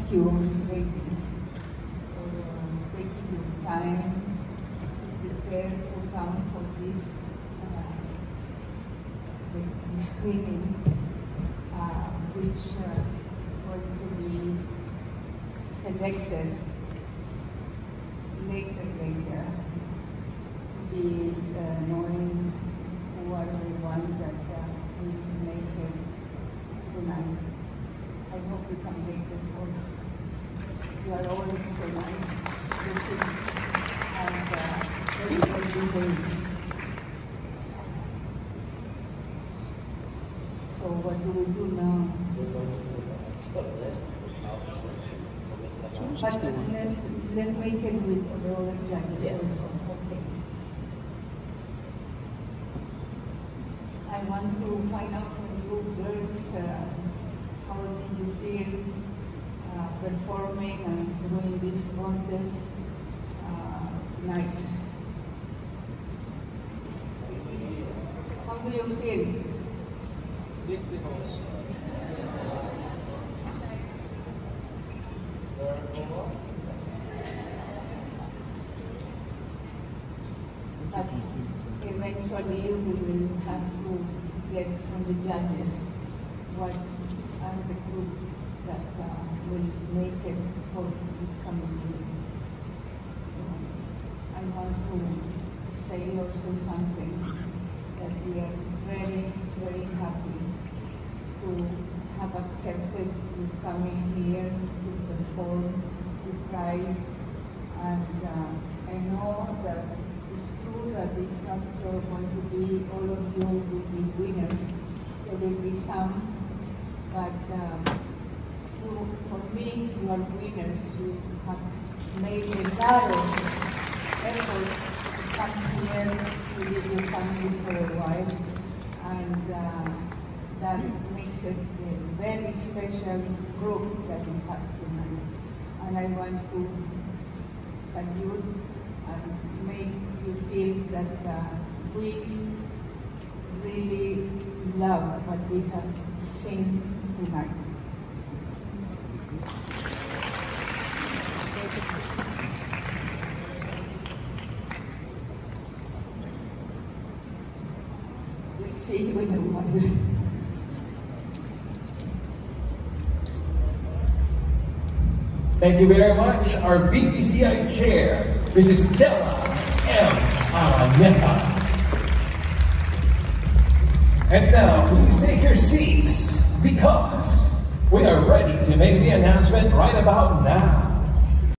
you, ladies, for taking your time to prepare to come for this screening, which is going to be selected later to be knowing who are the ones that will make it tonight. I hope you can make them all. You are all so nice looking and very brave. So what do we do now? But let's make it with the other judges also. Okay. I want to find out from you girls, how did you feel performing and doing this contest tonight? How do you feel? Mixed emotion. But eventually we will have to get from the judges what are the group that will make it for this coming year. So I want to say also something that we are very, very happy to have accepted you coming here to perform, to try, and I know that it's true that it's not going to be all of you will be winners. There will be some, but for me, you are winners. You have made a lot of effort to come here to leave your family for a while, and that makes it a very special group that you have tonight. And I want to salute and make you feel that we really love what we have seen tonight. We'll see you in a while. Thank you very much, our BPCI Chair, Mrs. Della M. Araneta. And now, please take your seats, because we are ready to make the announcement right about now.